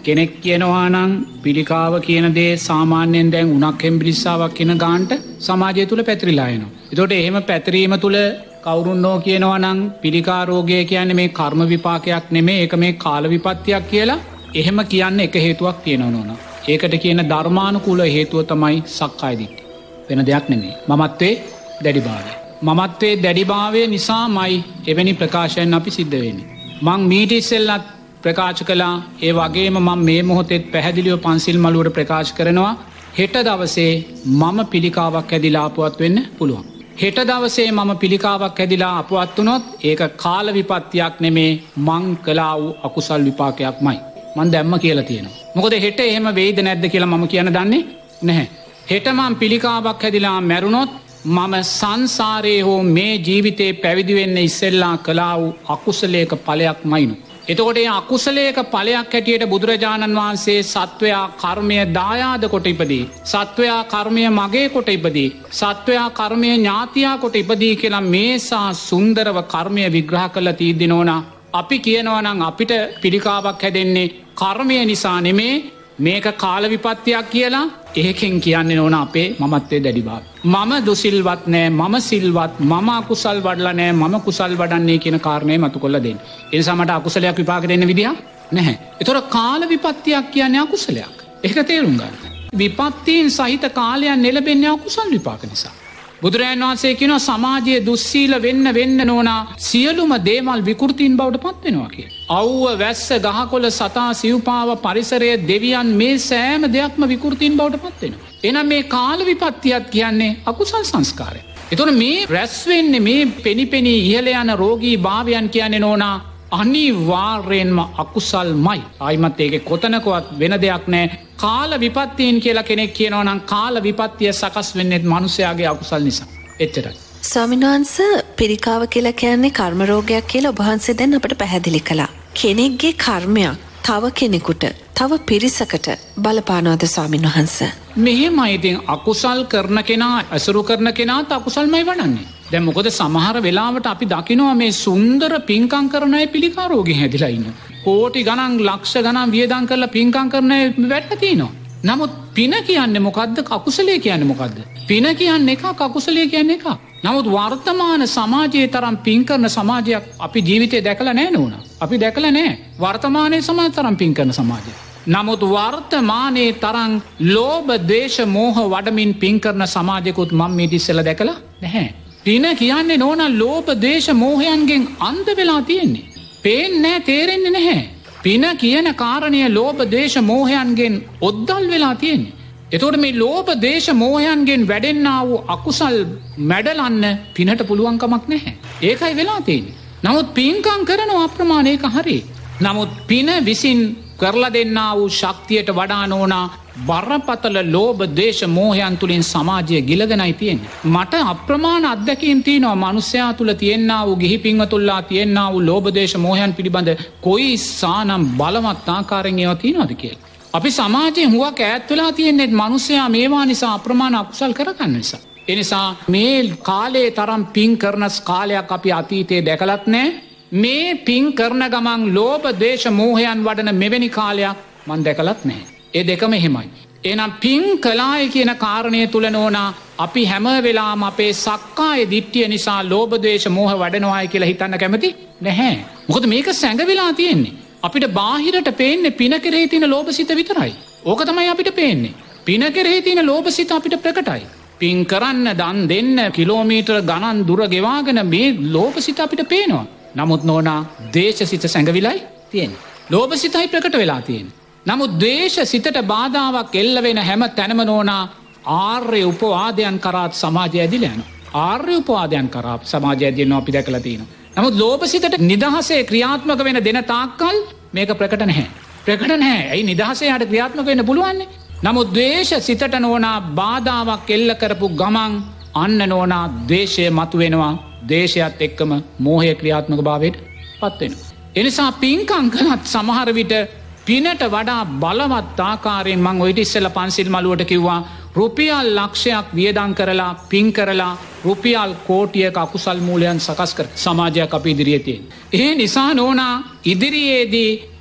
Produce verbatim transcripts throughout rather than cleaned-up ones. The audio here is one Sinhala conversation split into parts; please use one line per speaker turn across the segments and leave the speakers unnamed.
කෙනෙක් කියනවා නම් පිළිකාව කියන දේ සාමාන්‍යයෙන් දැන් උණක් හෙම්බිරිස්සාවක් කියන ගානට සමාජය තුල පැතිරිලා එනවා. ඒතකොට එහෙම පැතිරීම තුල කවුරුන්නෝ කියනවා නම් පිළිකා රෝගය කියන්නේ මේ කර්ම විපාකයක් නෙමෙයි, ඒක මේ කාල විපත්තියක් කියලා. එහෙම කියන්නේ එක හේතුවක් තියෙනවා නෝනා. ඒකට කියන ධර්මානුකූල හේතුව තමයි සක්කාය දිට්ඨිය. වෙන දෙයක් නෙමෙයි. මමත්වේ දැඩිභාවය. මමත්වේ දැඩිභාවය නිසාමයි එවැනි ප්‍රකාශයන් අපි සිද්ධ වෙන්නේ. මං මීට ඉස්සෙල්ලත් ප්‍රකාශ කළා, ඒ වගේම මම මේ මොහොතේත් පැහැදිලිව පන්සිල් මළුවට ප්‍රකාශ කරනවා, හෙට දවසේ මම පිළිකාවක් ඇදිලා අපවත් වෙන්න පුළුවන්. හෙට දවසේ මම පිළිකාවක් ඇදිලා අපවත් වුණොත් ඒක කාල විපත්තියක් නෙමේ, මං කළා වූ අකුසල් විපාකයක්මයි. මං දැම්ම කියලා තියෙනවා. මොකද හෙට එහෙම වෙයිද නැද්ද කියලා මම කියන්න දන්නේ නැහැ. හෙට මං පිළිකාවක් ඇදිලා මැරුණොත් මම සංසාරයේ හෝ මේ ජීවිතේ පැවිදි වෙන්න ඉස්සෙල්ලා කළා වූ අකුසලයක ඵලයක්මයිනු. එතකොට ඒ අකුසලයක ඵලයක් හැටියට බුදුරජාණන් වහන්සේ සත්වයා කර්මය දායාද කොට ඉපදී, සත්වයා කර්මය මගේ කොට ඉපදී, සත්වයා කර්මය ඥාතියා කොට ඉපදී කියලා මේසා සුන්දරව කර්මය විග්‍රහ කරලා තියෙද්දි නෝනා, අපි කියනවා නම් අපිට පිළිකාවක් හැදෙන්නේ කර්මය නිසා නෙමේ, මේක කාල විපත්තියක් කියලා. ඒකෙන් කියන්නේ නෝන අපේ මමත්වයේ දැඩිභාවය. මම දුසිල්වත් නෑ, මම සිල්වත්, මම අකුසල් වඩලා නෑ, මම කුසල් වඩන්නේ කියන කාරණේ මතු කරලා දෙන්න. ඒ නිසා මට අකුසලයක් විපාක දෙන්න විදියක් නැහැ. ඒතර කාල විපත්තියක් කියන්නේ අකුසලයක්. ඒක තේරුම් ගන්න. විපත්තීන් සහිත කාලයක් නෙලබෙන්නේ අකුසල් විපාක නිසා. බුදුරජාණන් වහන්සේ කියනවා සමාජයේ දුස්සීල වෙන්න වෙන්න නෝනා සියලුම දේවල් විකෘතීන් බවට පත් වෙනවා කියලා. අවුව, වැස්ස, ගහකොළ, සතා, සිව්පාව, පරිසරය, දෙවියන්, මේ සෑම දෙයක්ම විකෘතීන් බවට පත් වෙනවා. එහෙනම් මේ කාල විපත්තියක් කියන්නේ අකුසල් සංස්කාරය. ඒතකොට මේ රැස් වෙන්නේ මේ පෙනිපෙනී ඉහළ යන රෝගී භාවයන් කියන්නේ නෝනා අනිවාර්යෙන්ම අකුසල්මයි. ආයිමත් ඒකේ කොතනකවත් වෙන දෙයක් නැහැ. කාල විපත්තීන් කියලා කෙනෙක් කියනවා නම් කාල විපත්තිය සකස් වෙන්නේ මනුස්සයාගේ අකුසල් නිසා. එච්චරයි.
ස්වාමීන් වහන්සේ, පිළිකාව කියලා කියන්නේ කර්ම රෝගයක් කියලා ඔබ වහන්සේ දැන් අපට පැහැදිලි කළා. කෙනෙක්ගේ කර්මයක් තව කෙනෙකුට, තව පිරිසකට බලපානවද ස්වාමීන් වහන්සේ?
මෙහෙමයි. ඉතින් අකුසල් කරන කෙනා, අසුරු කරන කෙනාත් අකුසල්මයි වඩන්නේ. දැන් මොකද සමහර වෙලාවට අපි දකිනවා මේ සුන්දර පින්කම් කරන අය පිළිකා රෝගෙන් හැදිලා ඉන්නවා. කෝටි ගණන්, ලක්ෂ ගණන් වියදම් කරලා පින්කම් කරන අය වැටලා තිනවා. නමුත් පින කියන්නේ මොකද්ද? අකුසලයේ කියන්නේ මොකද්ද? පින කියන්නේ එකක්, අකුසලයේ කියන්නේ එකක්. නමුත් වර්තමාන සමාජයේ තරම් පින් කරන සමාජයක් අපි ජීවිතේ දැකලා නැහැ නෝනා. අපි දැකලා නැහැ. වර්තමානයේ සමාජ තරම් පින් කරන සමාජයක්. නමුත් වර්තමානයේ තරම් ලෝභ, ද්වේෂ, මෝහ වඩමින් පින් කරන සමාජයකුත් මම මේ ඉස්සෙල්ලා දැකලා නැහැ. පින කියන්නේ නෝනා ලෝභ, ද්වේෂ, මෝහයන්ගෙන් අන්ධ වෙලා තියෙන්නේ. පේන්නේ නැහැ, තේරෙන්නේ නැහැ. පින කියන කාරණය ලෝභ, ද්වේෂ, මෝහයන්ගෙන් ඔද්දල් වෙලා තියෙන්නේ. එතකොට මේ ලෝභ, ද්වේෂ, මෝහයන්ගෙන් වැඩෙන්නා වූ අකුසල් මැඩලන්න පිනට පුළුවන් කමක් නැහැ. ඒකයි වෙලා තියෙන්නේ. නමුත් පින්කම් කරනවා අප්‍රමාණ, ඒක හරි. නමුත් පින විසින් කරලා දෙන්නා වූ ශක්තියට වඩා නෝනා බරපතල ලෝභ, ද්වේෂ, මෝහයන් තුලින් සමාජය ගිලගෙනයි තියෙන්නේ. මට අප්‍රමාණ අත්දැකීම් තියෙනවා මනුස්සයා තුල තියෙනා වූ, ගිහි පින්වතුන්ලා තියෙනා වූ ලෝභ, ද්වේෂ, මෝහයන් පිළිබඳ කොයි සානම් බලවත් ආකාරයෙන් ඒවා තියෙනවද කියලා. අපි සමාජයෙන් හුඟක් ඈත් වෙලා තියෙන්නේ මනුස්සයා මේවා නිසා අප්‍රමාණ අකුසල් කරගන්න නිසා. ඒ නිසා මේ කාලේ තරම් පින් කරන කාලයක් අපි අතීතයේ දැකලත් නැහැ. මේ පින් කරන ගමන් ලෝභ, ද්වේෂ, මෝහයන් වඩන මෙවැනි කාලයක් මම දැකලත් නැහැ. ඒ දෙකම එහෙමයි. එහෙනම් පින් කළාය කියන කාරණය තුල නෝනා අපි හැම වෙලාවම අපේ සක්කාය දිට්ඨිය නිසා ලෝභ, ද්වේෂ, මෝහ වඩනවායි කියලා හිතන්න කැමති නැහැ. මොකද මේක සැඟවිලා තියෙන්නේ. අපිට බාහිරට පේන්නේ පින කෙරෙහි තියෙන ලෝභසිත විතරයි. ඕක තමයි අපිට පේන්නේ. පින කෙරෙහි තියෙන ලෝභසිත අපිට ප්‍රකටයි. පින් කරන්න, දන් දෙන්න, කිලෝමීටර් ගණන් දුර ගෙවාගෙන මේ ලෝභසිත අපිට පේනවා. නමුත් නෝනා ද්වේෂසිත සැඟවිලයි තියෙන්නේ. ලෝභසිතයි ප්‍රකට වෙලා තියෙන්නේ. නමුත් ද්වේෂ සිතට බාධාවක් එල්ල වෙන හැම තැනම නෝනා ආර්ය උපවාදයන් කරාත් සමාජය ඇදිලා යනවා. ආර්ය උපවාදයන් කරා සමාජය ඇදිනවා අපි දැකලා තියෙනවා. නමුත් ලෝභ සිතට නිදහසේ ක්‍රියාත්මක වෙන දෙන තාක්කල් මේක ප්‍රකට නැහැ. ප්‍රකට නැහැ. ඇයි නිදහසේ යට ක්‍රියාත්මක වෙන්න පුළුවන්? නමුත් ද්වේෂ සිතට නෝනා බාධාවක් එල්ල කරපු ගමන් අන්න නෝනා ද්වේෂය මතුවෙනවා. ද්වේෂයත් එක්කම මෝහය ක්‍රියාත්මක භාවයට පත් වෙනවා. ඒ නිසා පින්කම් කළත් සමහර විට පිනට වඩා බලවත් ආකාරයෙන් මං ඔය ඉතිස්සෙල්ලා පන්සිල් මළුවට කිව්වා රුපියල් ලක්ෂයක් වියදම් කරලා පින් කරලා රුපියල් කෝටියක අකුසල් මූලයන් සකස් කර සමාජයක් අපි ඉදිරියේ තියෙන. ඒ නිසා නෝනා ඉදිරියේදී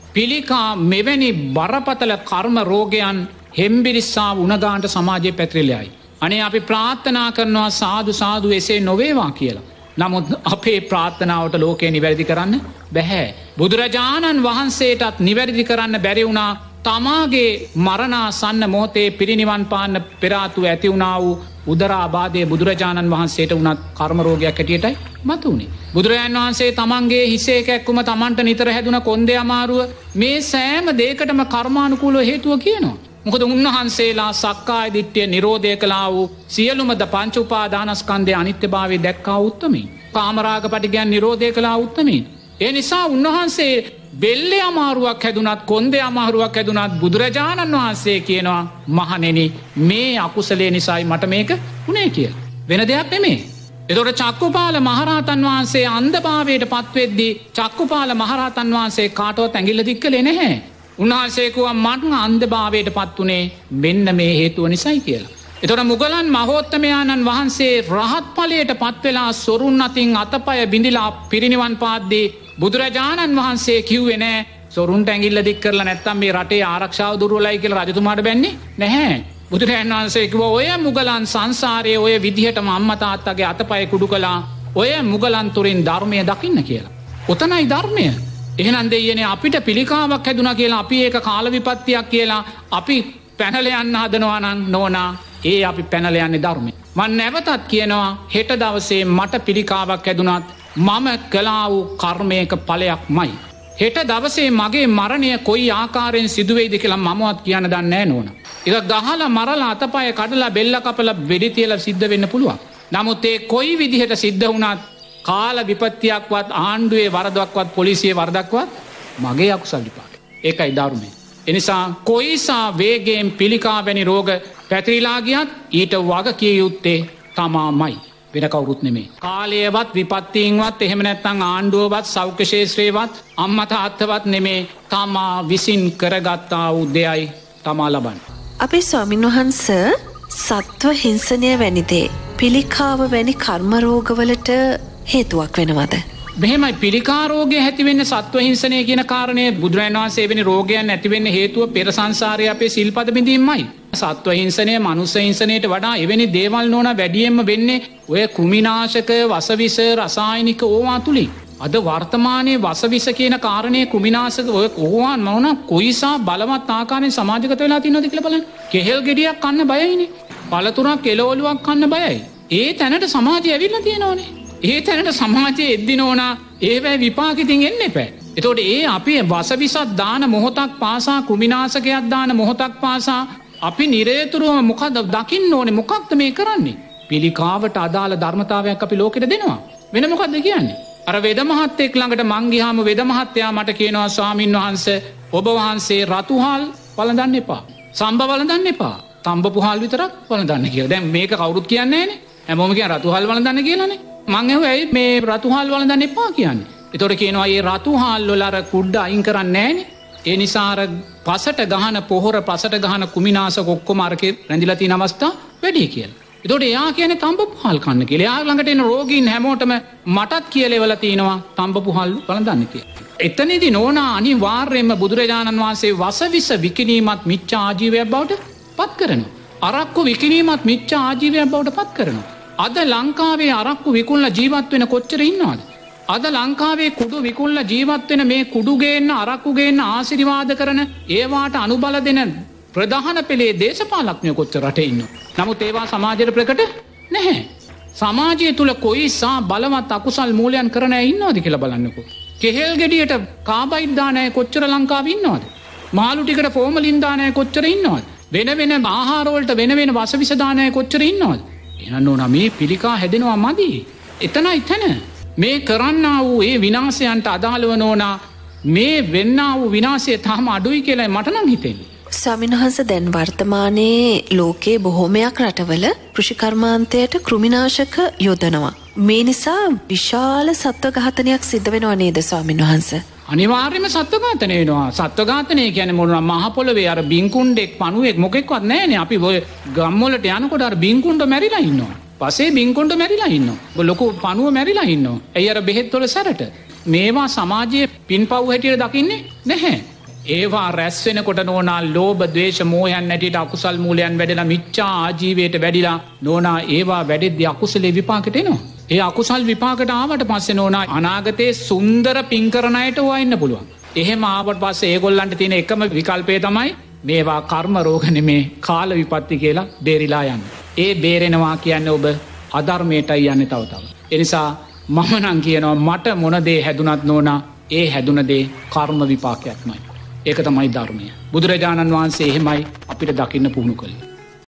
පිළිකා මෙවැනි බරපතල කර්ම රෝගයන් හෙම්බිරිස්සා උණගාන්ට සමාජයේ පැතිරිලයි. අනේ අපි ප්‍රාර්ථනා කරනවා සාදු සාදු එසේ නොවේවා කියලා. නමුත් අපේ ප්‍රාර්ථනාවට ලෝකේ නිවැරදි කරන්න බැහැ. බුදුරජාණන් වහන්සේටත් නිවැරදි කරන්න බැරි වුණා තමාගේ මරණාසන්න මොහොතේ පිරිනිවන් පාන්න පෙර ආතුව ඇති වුණා වූ උදරාබාධයේ බුදුරජාණන් වහන්සේට උනත් කර්ම රෝගයක් හැටියටයි මතුවුනේ. බුදුරජාණන් වහන්සේ තමන්ගේ හිසේ කැක්කුම තමන්ට නිතර හැදුන කොන්දේ අමාරුව මේ සෑම දෙයකටම කර්මානුකූලව හේතුව කියනවා. මොකද උන්වහන්සේලා සක්කාය දිට්ඨිය නිරෝධය කළා වූ සියලුම ද පංච උපාදානස්කන්ධයේ අනිත්‍යභාවය දැක්කා උත්තමී. කාමරාග පටිඝයන් නිරෝධය කළා උත්තමී. ඒ නිසා උන්වහන්සේ බෙල්ලේ අමාරුවක් හැදුනත් කොන්දේ අමාරුවක් හැදුනත් බුදුරජාණන් වහන්සේ කියනවා මහණෙනි මේ අකුසලයේ නිසායි මට මේක උනේ කියලා. වෙන දෙයක් නෙමෙයි. එතකොට චක්කුපාල මහරහතන් වහන්සේ අන්ධභාවයට පත්වෙද්දී චක්කුපාල මහරහතන් වහන්සේ කාටවත් ඇඟිල්ල දික් කළේ නැහැ. උන්වහන්සේ කිව්වා මං අන්ධභාවයට පත් උනේ මෙන්න මේ හේතුව නිසායි කියලා. එතකොට මුගලන් මහෝත්තමයාණන් වහන්සේ රහත් ඵලයට පත් වෙලා සොරුන් අතින් අතපය බිඳිලා පිරිනිවන් පාද්දී බුදුරජාණන් වහන්සේ කිව්වේ නෑ සොරුන්ට ඇඟිල්ල දික් කරලා නැත්තම් මේ රටේ ආරක්ෂාව දුර්වලයි කියලා රජතුමාට බැන්නේ නැහැ. බුදුරජාණන් වහන්සේ කිව්වා ඔය මුගලන් සංසාරයේ ඔය විදිහටම අම්මා තාත්තගේ අතපය කුඩු කළා. ඔය මුගලන් තුරින් ධර්මය දකින්න කියලා. ඔතනයි ධර්මය. එහෙනම් දෙයියනේ අපිට පිළිකාවක් හැදුනා කියලා අපි ඒක කාල විපත්තියක් කියලා අපි පැනලා යන්න හදනවා නම් නෝනා ඒ අපි පැනලා යන්නේ ධර්මය. මම නැවතත් කියනවා හෙට දවසේ මට පිළිකාවක් හැදුනත් මම කළා වූ කර්මයක ඵලයක්මයි. හෙට දවසේ මගේ මරණය කොයි ආකාරයෙන් සිදු වෙයිද කියලා මමවත් කියන්න දන්නේ නැහැ නෝනා. ඒක ගහලා මරලා අතපය කඩලා බෙල්ල කපලා වෙඩි තියලා සිද්ධ වෙන්න පුළුවන්. නමුත් ඒ කොයි විදිහට සිද්ධ වුණත් කාල විපත්තියක්වත් ආණ්ඩුවේ වරදක්වත් පොලිසියේ වරදක්වත් මගේ අකුසල් විපාක. ඒකයි ධර්මය. එනිසා කොයිසා වේගයෙන් පිළිකා වැනි රෝග පැතිරිලා ගියත් ඊට වග කිය යුත්තේ තමාමයි. වෙන කවුරුත් නෙමෙයි. කාලයවත් විපත්තීන්වත් එහෙම නැත්නම් ආණ්ඩුවවත් සෞඛ්‍ය ශාස්ත්‍රයේවත් අම්මා තාත්තවත් නෙමේ තමා විසින් කරගත්තා වූ දෙයයි තමා ලබන්නේ.
අපේ ස්වාමින් වහන්සේ සත්ව හිංසනය වැනි දේ පිළිකාව වැනි කර්ම රෝගවලට හේතුවක් වෙනවද?
මෙහෙමයි පිළිකා රෝගය ඇති වෙන්නේ සත්ව හිංසනය කියන කාරණය බුදුරජාණන් වහන්සේ වෙනි රෝගයන් ඇති වෙන්න හේතුව පෙර සංසාරයේ අපේ සිල්පද බිඳීමයි. සත්ව හිංසනය මනුස්ස හිංසනයට වඩා එවැනි දේවල් නෝන වැඩියෙන්ම වෙන්නේ ඔය කෘමිනාශක වසවිස රසායනික ඕවා තුලින්. අද වර්තමානයේ වසවිස කියන කාරණේ කෘමිනාශක ඔය ඕවා නෝන කොයිසා බලවත් ආකාරයෙන් සමාජගත වෙලා තියෙනවද කියලා බලන්න. කෙහෙල් ගෙඩියක් කන්න බයයිනේ. පළතුරක් එළවලුවක් කන්න බයයි. ඒ තැනට සමාජය ඇවිල්ලා තියෙනවනේ. ඒ තැනට සමාජයේ එද්දින ඕනා ඒවැ විපාකිතින් එන්න එපෑ. එතකොට ඒ අපි වසවිසත් දාන මොහොතක් පාසා කෘමිනාශකයක් දාන මොහොතක් පාසා අපි නිරේතුරුවම මොකද දකින්න ඕනේ මොකක්ද මේ කරන්නේ? පිළිකාවට අදාළ ධර්මතාවයක් අපි ලෝකෙට දෙනවා. වෙන මොකද්ද කියන්නේ? අර වේද මහත්තයෙක් ළඟට මං ගියාම වේද මහත්තයා මට කියනවා ස්වාමින් වහන්සේ ඔබ වහන්සේ රතුහාල් වළඳන්න එපා. සම්බ වළඳන්න එපා. තඹ පුහාල් විතරක් වළඳන්න කියලා. දැන් මේක කවුරුත් කියන්නේ නැහනේ. හැමෝම කියන රතුහාල් වළඳන්න කියලානේ. මං ඇහුවා ඇයි මේ රතුහාල් වළඳන්න එපා කියන්නේ? ඒතකොට කියනවා මේ රතුහාල් වල අර කුඩ අයින් කරන්නේ නැහනේ. ඒ නිසා අර පසට ගහන පොහොර පසට ගහන කුමිනාශක ඔක්කොම අරකේ රැඳිලා තියෙන අවස්ථා වැඩි කියලා. ඒතකොට එයා කියන්නේ තඹ පුහාල් කන්න කියලා. එයා ළඟට එන රෝගීන් හැමෝටම මටත් කියලා එවලා තිනවා තඹ පුහාල් වළඳන්න කියලා. එතනදී නෝනා අනිවාර්යයෙන්ම බුදුරජාණන් වහන්සේ වසවිස විකිණීමත් මිච්ඡා ආජීවයක් බවට පත් කරනවා. අරක්කු විකිණීමත් මිච්ඡා ආජීවයක් බවට පත් කරනවා. අද ලංකාවේ අරක්කු විකුණලා ජීවත් වෙන කොච්චර ඉන්නවද? අද ලංකාවේ කුඩු විකුණලා ජීවත් වෙන මේ කුඩු ගේන්න අරක්කු ගේන්න ආශිර්වාද කරන ඒවාට අනුබල දෙන ප්‍රධාන පෙළේ දේශපාලඥයෝ කොච්චර රටේ ඉන්නවද? නමුත් ඒවා සමාජයට ප්‍රකට නැහැ. සමාජය තුල කොයිසා බලවත් අකුසල් මූලයන් කරන අය ඉන්නවද කියලා බලන්නකෝ. කෙහෙල් ගෙඩියට කාබයිඩ් දාන අය කොච්චර ලංකාවේ ඉන්නවද? මාළු ටිකට ෆෝමලින් දාන අය කොච්චර ඉන්නවද? වෙන වෙන ආහාර වලට වෙන වෙන වසවිස දාන අය කොච්චර ඉන්නවද? එහෙනම් නෝනා මේ පිළිකා හැදෙනවා මදි. එතනයි තැන. මේ කරන්නා වූ ඒ විනාශයන්ට අදාළව නෝනා මේ වෙන්නා වූ විනාශය තාම අඩුයි කියලා මට නම් හිතෙන්නේ.
ස්වාමීන් වහන්සේ දැන් වර්තමානයේ ලෝකේ බොහෝමයක් රටවල කෘෂිකර්මාන්තයට කෘමිනාශක යොදනවා. මේ නිසා විශාල සත්ව ඝාතනයක් සිද්ධ වෙනව නේද ස්වාමීන් වහන්සේ?
අනිවාර්යයෙන්ම සත්ව ඝාතනය වෙනවා. සත්ව ඝාතනය කියන්නේ මොනවා මහ පොළවේ අර බින්කුණ්ඩෙක් පණුවෙක් මොකෙක්වත් නැහැනේ. අපි ඔය ගම් වලට යනකොට අර බින්කුණ්ඩ මැරිලා ඉන්නවා. පස්සේ බින්කුණ්ඩ මැරිලා ඉන්නවා. ඔය ලොකු පණුව මැරිලා ඉන්නවා. එයි අර බෙහෙත් වල සැරට. මේවා සමාජයේ පින්පව් හැටියට දකින්නේ නැහැ. ඒවා රැස් වෙනකොට නෝනා ලෝභ ද්වේෂ මෝහයන් නැටියට අකුසල් මූලයන් වැඩිලා මිච්ඡා ආජීවයට වැඩිලා නෝනා ඒවා වැඩිද්දී අකුසලේ විපාකෙට එනවා. ඒ අකුසල් විපාකයට ආවට පස්සේ නෝනා අනාගතයේ සුන්දර පින් කරන අයට ඕවා ඉන්න පුළුවන්. එහෙම ආවට පස්සේ ඒගොල්ලන්ට තියෙන එකම විකල්පය තමයි මේවා කර්ම රෝග නෙමේ කාල විපත්ති කියලා බේරිලා යන්න. ඒ බේරෙනවා කියන්නේ ඔබ අධර්මයටයි යන්නේ තව තව. ඒ නිසා මම නම් කියනවා මට මොන දේ හැදුනත් නෝනා ඒ හැදුන දේ කර්ම විපාකයක්මයි. ඒක තමයි ධර්මය. බුදුරජාණන් වහන්සේ එහෙමයි අපිට දකින්න පුහුණු කළේ.